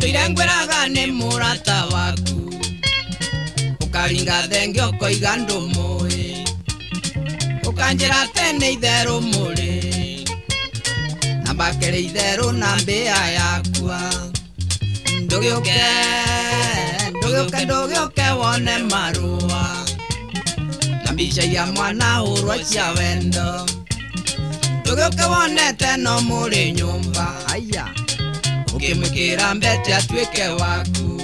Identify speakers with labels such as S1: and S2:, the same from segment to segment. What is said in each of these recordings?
S1: Tuirengweraga ni murata waku ukaringa thengio koiga ndumui ukanjira tene itheru muri na bakere itheru na mbia yakwa ndugioke wone marua na mbica ya mwana urwa cia wendo ndugioke wonete no muri nyumba aya ukimwikira mbete atuike waku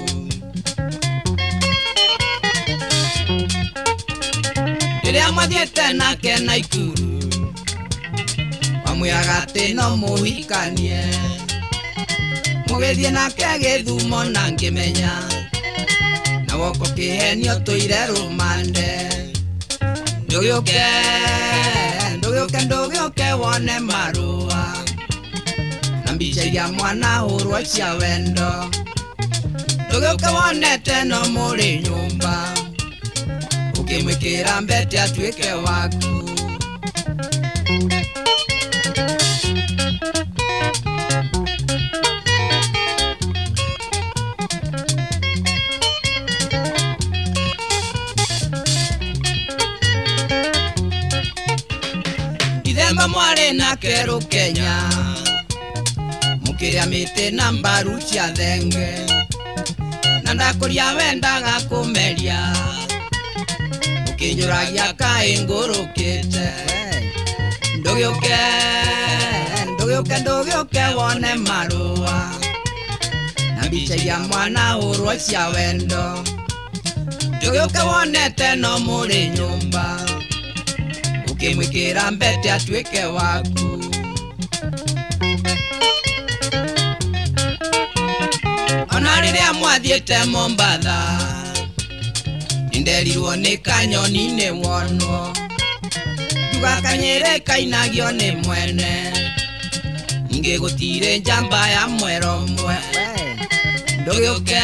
S1: riria mwathiete nake Naikuru wamwiraga ati no muhikanie mugithie nake Githumo na ngimenya na woko kihenio tuire rumande ndugioke wone marua na mbica ya mwana urwa cia wendo ndugioke wonete no muri nyumba ukimwikira mbete atuike waku Ithemba mwari nake Rukenya mukiria miti na mbaru cia thenge na ndakuria wendaga kumeria ukinyuragia kaingurukite ndugioke wone marua na mbica ya mwana urwa cia wendo ndugioke wonete no muri nyumba ukimwikira mbete atuike waku ona riria mwathiete Mombatha ninderirwo ni kanyoni ni wonwo ndugakanyire kainagio ni mwene ngigutire njamba ya mwero mwe ndugioke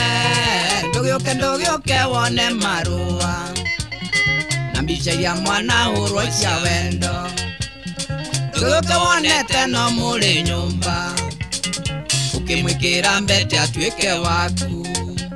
S1: wone marua na mbica ya mwana urwa cia wendo ndugioke wonete no muri nyumba ukimwikira mbete atuike waku